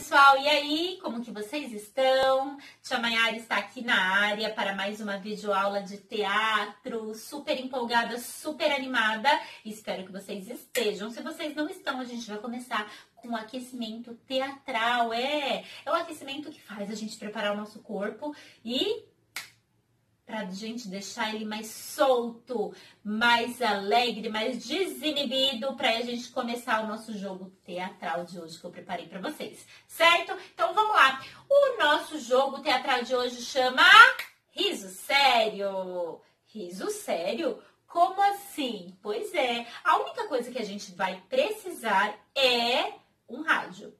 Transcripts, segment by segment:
pessoal, e aí, como que vocês estão? Tia Maiara está aqui na área para mais uma videoaula de teatro, super empolgada, super animada. Espero que vocês estejam. Se vocês não estão, a gente vai começar com um aquecimento teatral. É o aquecimento que faz a gente preparar o nosso corpo e pra gente deixar ele mais solto, mais alegre, mais desinibido, pra a gente começar o nosso jogo teatral de hoje que eu preparei pra vocês, certo? Então vamos lá. O nosso jogo teatral de hoje chama Riso Sério. Riso Sério? Como assim? Pois é, a única coisa que a gente vai precisar é um rádio.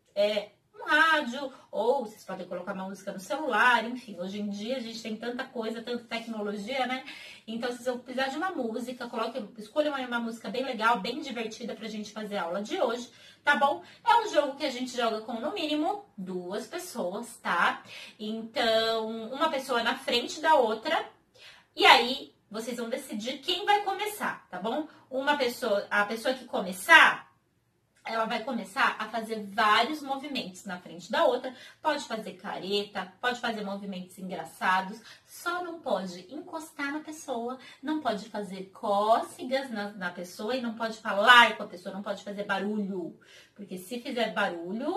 Ou vocês podem colocar uma música no celular, enfim, hoje em dia a gente tem tanta coisa, tanta tecnologia, né? Então, se você precisar de uma música, escolha uma música bem legal, bem divertida pra gente fazer a aula de hoje, tá bom? É um jogo que a gente joga com, no mínimo, 2 pessoas, tá? Então, uma pessoa na frente da outra, e aí vocês vão decidir quem vai começar, tá bom? A pessoa que começar, ela vai começar a fazer vários movimentos na frente da outra. Pode fazer careta, pode fazer movimentos engraçados, só não pode encostar na pessoa, não pode fazer cócegas na pessoa e não pode falar com a pessoa, não pode fazer barulho. Porque se fizer barulho,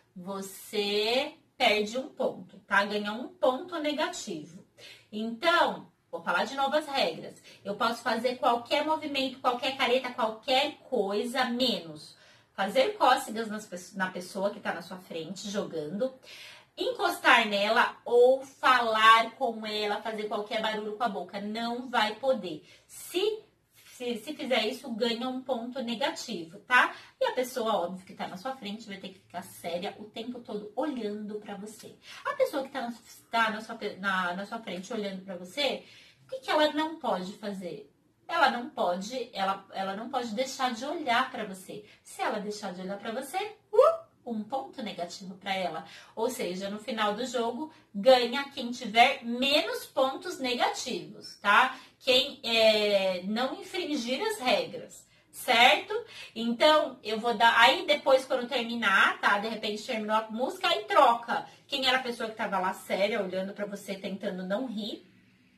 você perde um ponto, tá? Ganha um ponto negativo. Então, vou falar de novo as regras. Eu posso fazer qualquer movimento, qualquer careta, qualquer coisa, menos fazer cócegas na pessoa que está na sua frente jogando, encostar nela ou falar com ela, fazer qualquer barulho com a boca. Não vai poder. Se fizer isso, ganha um ponto negativo, tá? E a pessoa, óbvio, que tá na sua frente vai ter que ficar séria o tempo todo olhando pra você. A pessoa que tá na sua frente olhando pra você, o que ela não pode fazer? Ela não pode deixar de olhar para você. Se ela deixar de olhar para você, um ponto negativo para ela. Ou seja, no final do jogo, ganha quem tiver menos pontos negativos, tá? Quem não infringir as regras, certo? Então, eu vou dar... Aí, depois, quando terminar, tá? De repente, terminou a música, aí troca. Quem era a pessoa que tava lá séria, olhando para você, tentando não rir,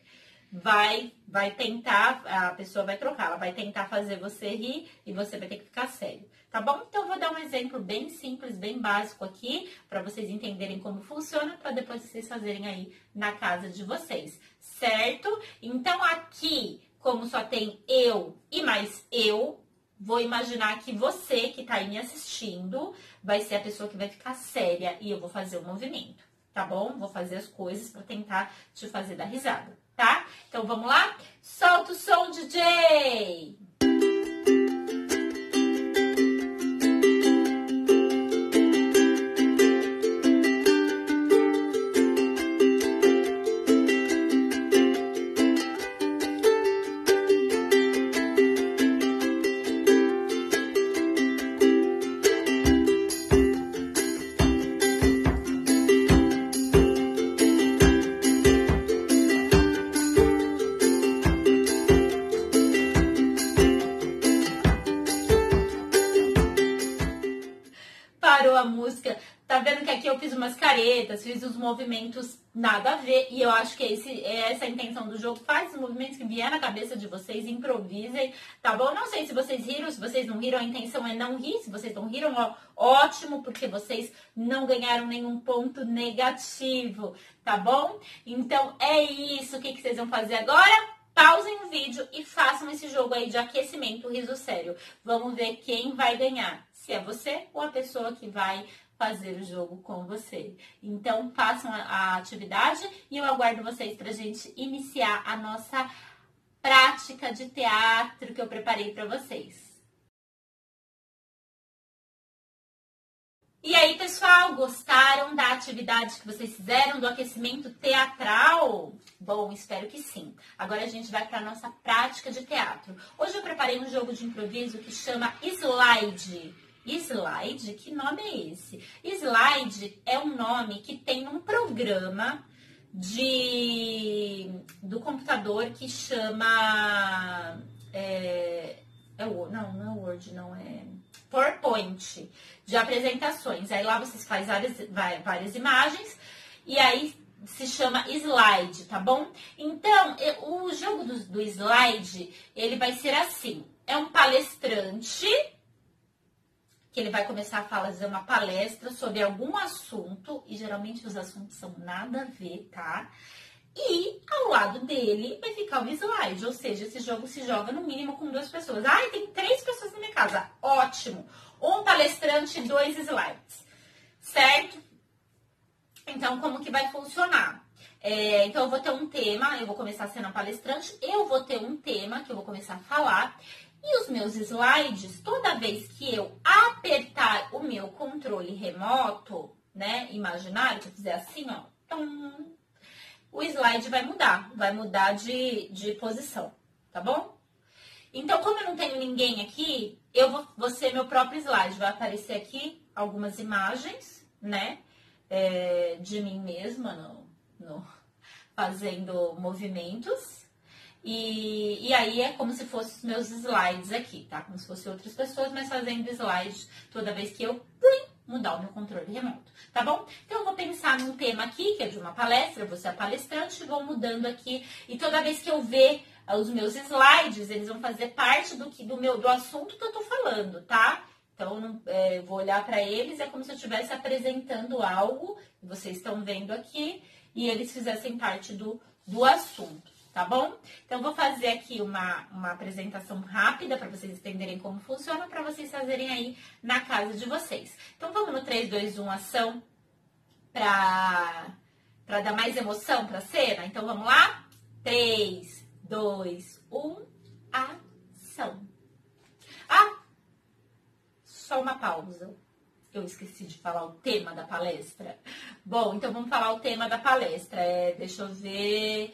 vai tentar, a pessoa vai trocar, ela vai tentar fazer você rir e você vai ter que ficar sério, tá bom? Então, eu vou dar um exemplo bem simples, bem básico aqui, para vocês entenderem como funciona, para depois vocês fazerem aí na casa de vocês, certo? Então, aqui, como só tem eu e mais eu, vou imaginar que você que tá aí me assistindo vai ser a pessoa que vai ficar séria e eu vou fazer o movimento, tá bom? Vou fazer as coisas para tentar te fazer dar risada. Tá? Então, vamos lá? Solta o som, DJ! Parou a música, tá vendo que aqui eu fiz umas caretas, fiz os movimentos nada a ver, e eu acho que é essa a intenção do jogo. Faz os movimentos que vier na cabeça de vocês, improvisem, tá bom? Não sei se vocês riram, se vocês não riram, a intenção é não rir. Se vocês não riram, ó, ótimo, porque vocês não ganharam nenhum ponto negativo, tá bom? Então é isso, o que vocês vão fazer agora? Pausem o vídeo e façam esse jogo aí de aquecimento, riso sério. Vamos ver quem vai ganhar. Se é você ou a pessoa que vai fazer o jogo com você. Então, façam a atividade e eu aguardo vocês pra gente iniciar a nossa prática de teatro que eu preparei pra vocês. E aí, pessoal, gostaram da atividade que vocês fizeram, do aquecimento teatral? Bom, espero que sim. Agora a gente vai para a nossa prática de teatro. Hoje eu preparei um jogo de improviso que chama Slide. Slide? Que nome é esse? Slide é um nome que tem num programa do computador que chama... não é Word, não é... PowerPoint. de apresentações. Aí lá vocês fazem várias imagens e aí se chama slide, tá bom? Então, o jogo do slide, ele vai ser assim. É um palestrante que ele vai começar a fazer uma palestra sobre algum assunto, e geralmente os assuntos são nada a ver, tá? E ao lado dele vai ficar um slide, ou seja, esse jogo se joga no mínimo com 2 pessoas. Ai, tem 3 pessoas na minha casa, ótimo! Um palestrante e 2 slides, certo? Então, como que vai funcionar? Então, eu vou ter um tema, eu vou começar sendo um palestrante, eu vou ter um tema que eu vou começar a falar, e os meus slides, toda vez que eu apertar o meu controle remoto, né, imaginário, que eu fizer assim, ó, tum, o slide vai mudar de posição, tá bom? Então, como eu não tenho ninguém aqui, eu vou ser meu próprio slide, vai aparecer aqui algumas imagens, né, de mim mesma fazendo movimentos. E aí é como se fossem os meus slides aqui, tá? Como se fossem outras pessoas, mas fazendo slides toda vez que eu mudar o meu controle remoto, tá bom? Então eu vou pensar num tema aqui, que é de uma palestra, eu vou ser a palestrante, vou mudando aqui, e toda vez que eu ver os meus slides, eles vão fazer parte do assunto que eu tô falando, tá? Então, eu vou olhar para eles, é como se eu estivesse apresentando algo, que vocês estão vendo aqui, e eles fizessem parte do assunto, tá bom? Então, eu vou fazer aqui uma apresentação rápida para vocês entenderem como funciona, para vocês fazerem aí na casa de vocês. Então, vamos no 3, 2, 1, ação, para dar mais emoção para a cena? Então, vamos lá? 3, 2, 1, ação. Só uma pausa. Eu esqueci de falar o tema da palestra. Bom, então vamos falar o tema da palestra. Deixa eu ver.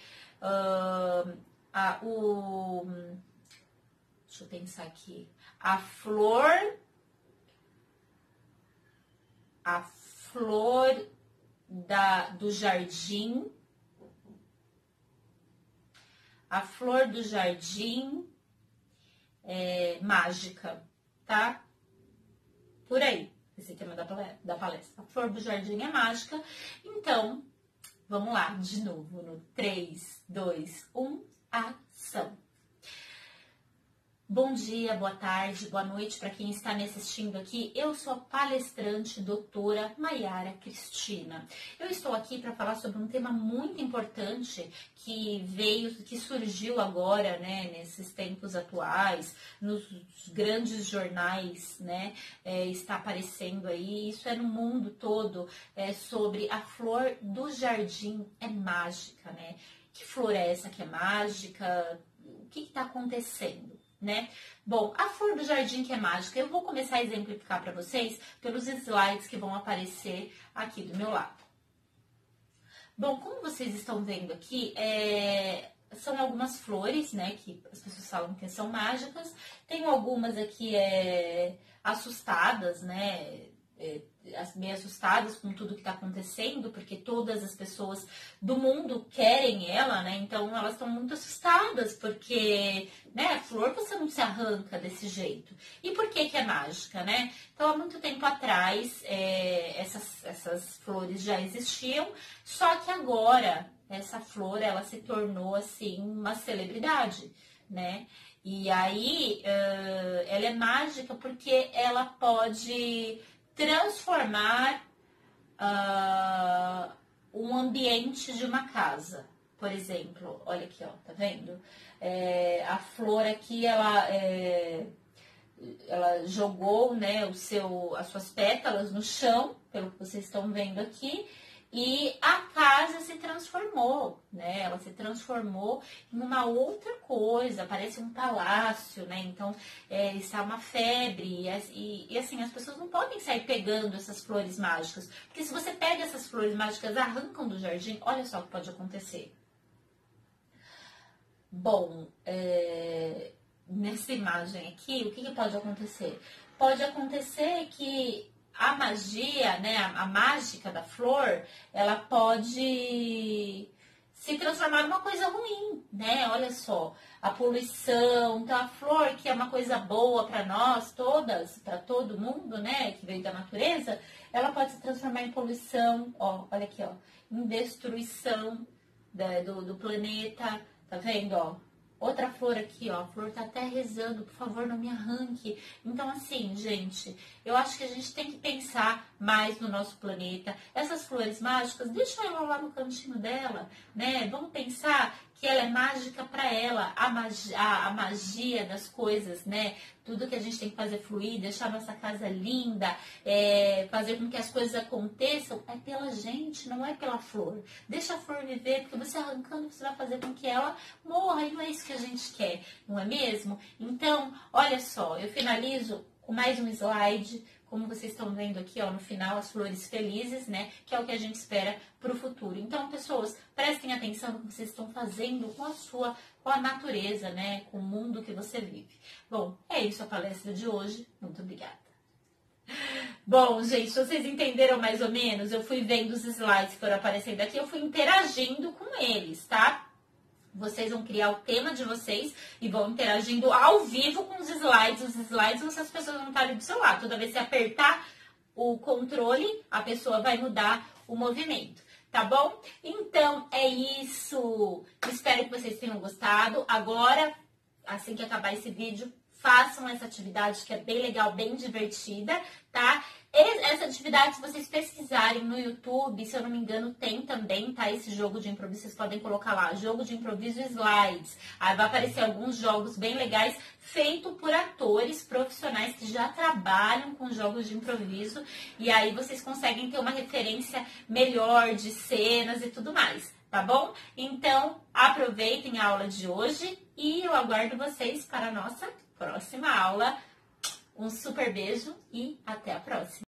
Deixa eu pensar aqui. A flor do jardim. A flor do jardim mágica, tá? Por aí, esse tema da palestra. A flor do jardim é mágica. Então, vamos lá, de novo, no 3, 2, 1, ação. Bom dia, boa tarde, boa noite para quem está me assistindo aqui. Eu sou a palestrante doutora Maiara Cristina. Eu estou aqui para falar sobre um tema muito importante que surgiu agora, né, nesses tempos atuais, nos grandes jornais, né, está aparecendo aí. Isso é no mundo todo, sobre a flor do jardim é mágica, né? Que flor é essa que é mágica? O que está acontecendo? Né? Bom, a flor do jardim que é mágica, eu vou começar a exemplificar para vocês pelos slides que vão aparecer aqui do meu lado. Bom, como vocês estão vendo aqui, são algumas flores, né, que as pessoas falam que são mágicas. Tem algumas aqui assustadas, né, meio assustadas com tudo que está acontecendo, porque todas as pessoas do mundo querem ela, né? Então elas estão muito assustadas, porque, né, a flor você não se arranca desse jeito. E por que é mágica, né? Então há muito tempo atrás essas flores já existiam, só que agora essa flor ela se tornou assim uma celebridade, né? E aí ela é mágica porque ela pode transformar um ambiente de uma casa. Por exemplo, olha aqui, ó, tá vendo? A flor aqui, ela jogou, né, as suas pétalas no chão, pelo que vocês estão vendo aqui, e a casa se transformou, né? Ela se transformou em uma outra coisa, parece um palácio, né? Então, está uma febre e assim, as pessoas não podem sair pegando essas flores mágicas, porque se você pega essas flores mágicas, arrancam do jardim, olha só o que pode acontecer. Bom, nessa imagem aqui, o que pode acontecer? Pode acontecer que a magia, né, a mágica da flor, ela pode se transformar numa coisa ruim, né? Olha só, a poluição, então a flor, que é uma coisa boa para nós todas, para todo mundo, né, que veio da natureza, ela pode se transformar em poluição, ó, olha aqui, ó, em destruição do planeta, tá vendo, ó? Outra flor aqui, ó, a flor tá até rezando, por favor, não me arranque. Então, assim, gente, eu acho que a gente tem que pensar mais no nosso planeta. Essas flores mágicas, deixa ela lá no cantinho dela, né? Vamos pensar que ela é mágica para ela, a magia das coisas, né? Tudo que a gente tem que fazer fluir, deixar nossa casa linda, fazer com que as coisas aconteçam, é pela gente, não é pela flor. Deixa a flor viver, porque você arrancando, você vai fazer com que ela morra, e não é isso que a gente quer, não é mesmo? Então, olha só, eu finalizo com mais um slide, como vocês estão vendo aqui, ó, no final, as flores felizes, né? Que é o que a gente espera para o futuro. Então, pessoas, prestem atenção no que vocês estão fazendo com a natureza, né? Com o mundo que você vive. Bom, é isso a palestra de hoje. Muito obrigada. Bom, gente, vocês entenderam mais ou menos? Eu fui vendo os slides que foram aparecendo aqui, eu fui interagindo com eles, tá? Vocês vão criar o tema de vocês e vão interagindo ao vivo com os slides. Os slides, as pessoas vão estar ali do seu lado. Toda vez que apertar o controle, a pessoa vai mudar o movimento, tá bom? Então, é isso. Espero que vocês tenham gostado. Agora, assim que acabar esse vídeo, façam essa atividade que é bem legal, bem divertida, tá? Essa atividade, se vocês pesquisarem no YouTube, se eu não me engano, tem também, tá? Esse jogo de improviso, vocês podem colocar lá, jogo de improviso slides. Aí vai aparecer alguns jogos bem legais, feito por atores profissionais que já trabalham com jogos de improviso. E aí vocês conseguem ter uma referência melhor de cenas e tudo mais, tá bom? Então, aproveitem a aula de hoje e eu aguardo vocês para a nossa próxima aula. Um super beijo e até a próxima!